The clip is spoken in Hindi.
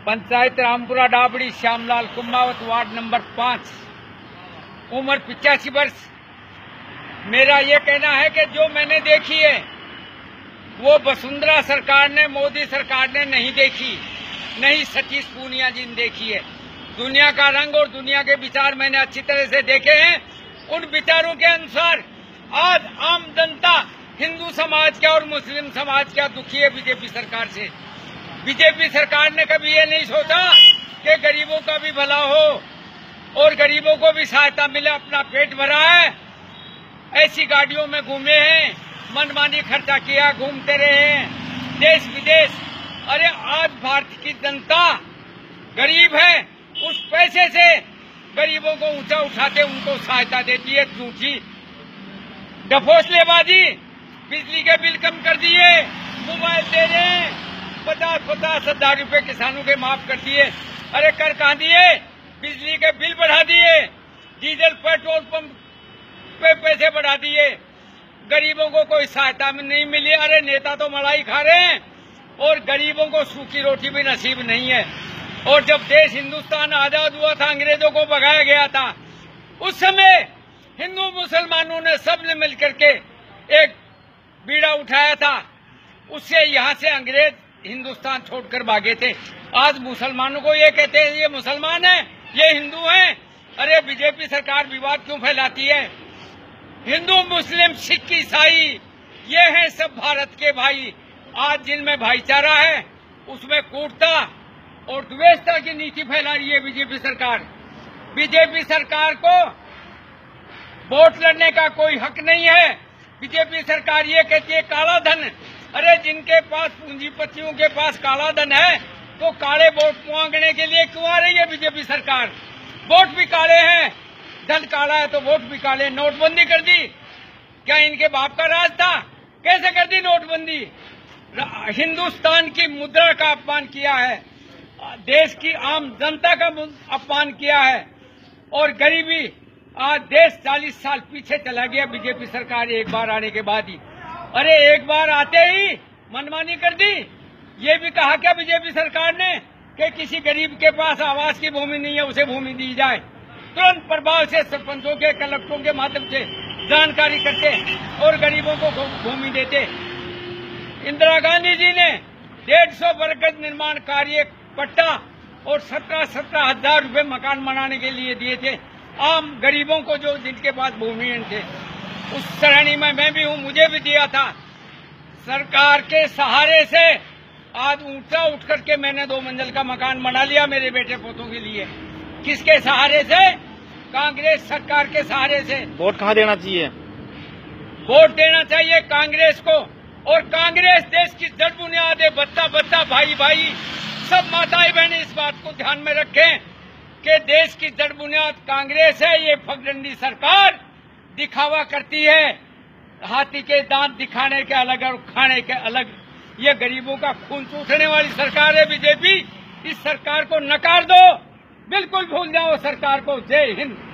पंचायत रामपुरा डाबड़ी, श्यामलाल कुमावत, वार्ड नंबर 5, उम्र 85 वर्ष। मेरा ये कहना है कि जो मैंने देखी है वो वसुंधरा सरकार ने, मोदी सरकार ने नहीं देखी, नहीं सतीश पूनिया जी ने देखी है। दुनिया का रंग और दुनिया के विचार मैंने अच्छी तरह से देखे हैं। उन विचारों के अनुसार आज आम जनता, हिंदू समाज का और मुस्लिम समाज का दुखी है बीजेपी सरकार से। बीजेपी सरकार ने कभी ये नहीं सोचा कि गरीबों का भी भला हो और गरीबों को भी सहायता मिले। अपना पेट भरा है, ऐसी गाड़ियों में घूमे हैं, मनमानी खर्चा किया, घूमते रहे हैं देश विदेश। अरे आज भारत की जनता गरीब है, उस पैसे से गरीबों को ऊंचा उठाते उनको सहायता देती है। झूठी डफोसलेबाजी, बिजली के बिल कम कर दिए, मोबाइल दे रहे हैं, 50-50 हजार रुपए किसानों के माफ कर दिए। अरे कर कहाँ दिए? बिजली के बिल बढ़ा दिए, डीजल पेट्रोल पंप पे पैसे बढ़ा दिए, गरीबों को कोई सहायता नहीं मिली। अरे नेता तो मलाई खा रहे हैं और गरीबों को सूखी रोटी भी नसीब नहीं है। और जब देश हिंदुस्तान आजाद हुआ था, अंग्रेजों को भगाया गया था, उस समय हिंदू मुसलमानों ने सबने मिलकर के एक बीड़ा उठाया था। उससे यहाँ से अंग्रेज हिंदुस्तान छोड़कर भागे थे। आज मुसलमानों को ये कहते हैं ये मुसलमान है, ये हिंदू हैं। अरे बीजेपी सरकार विवाद क्यों फैलाती है? हिंदू, मुस्लिम, सिख, ईसाई, ये हैं सब भारत के भाई। आज जिनमें भाईचारा है उसमें कूटता और द्वेषता की नीति फैला रही है बीजेपी सरकार। बीजेपी सरकार को वोट लड़ने का कोई हक नहीं है। बीजेपी सरकार ये कहती है काला धन। अरे जिनके पास पूंजीपतियों के पास काला धन है तो काले वोट मांगने के लिए क्यों आ रही है बीजेपी सरकार? वोट भी काले हैं, धन काला है तो वोट भी काले। नोटबंदी कर दी, क्या इनके बाप का राज था? कैसे कर दी नोटबंदी? हिंदुस्तान की मुद्रा का अपमान किया है, देश की आम जनता का अपमान किया है और गरीबी। आज देश 40 साल पीछे चला गया बीजेपी सरकार एक बार आने के बाद ही। अरे एक बार आते ही मनमानी कर दी। ये भी कहा क्या बीजेपी सरकार ने कि किसी गरीब के पास आवास की भूमि नहीं है उसे भूमि दी जाए। तुरंत प्रभाव से सरपंचों के, कलेक्टरों के माध्यम से जानकारी करते और गरीबों को भूमि देते। इंदिरा गांधी जी ने 150 वर्ग निर्माण कार्य पट्टा और 17 हजार रुपए मकान बनाने के लिए दिए थे आम गरीबों को, जो जिनके पास भूमि थे। उस श्रेणी में मैं भी हूं, मुझे भी दिया था। सरकार के सहारे से आज ऊंचा उठ करके मैंने 2 मंजिल का मकान बना लिया मेरे बेटे पोतों के लिए। किसके सहारे से? कांग्रेस सरकार के सहारे से। वोट कहाँ देना चाहिए? वोट देना चाहिए कांग्रेस को। और कांग्रेस देश की जड़ बुनियाद है। बच्चा बच्चा, भाई भाई, सब माताएं बहनें इस बात को ध्यान में रखें कि देश की जड़ बुनियाद कांग्रेस है। ये पगडंडी सरकार दिखावा करती है। हाथी के दांत दिखाने के अलग और खाने के अलग। ये गरीबों का खून चूसने वाली सरकार है बीजेपी। इस सरकार को नकार दो, बिल्कुल भूल जाओ सरकार को। जय हिंद।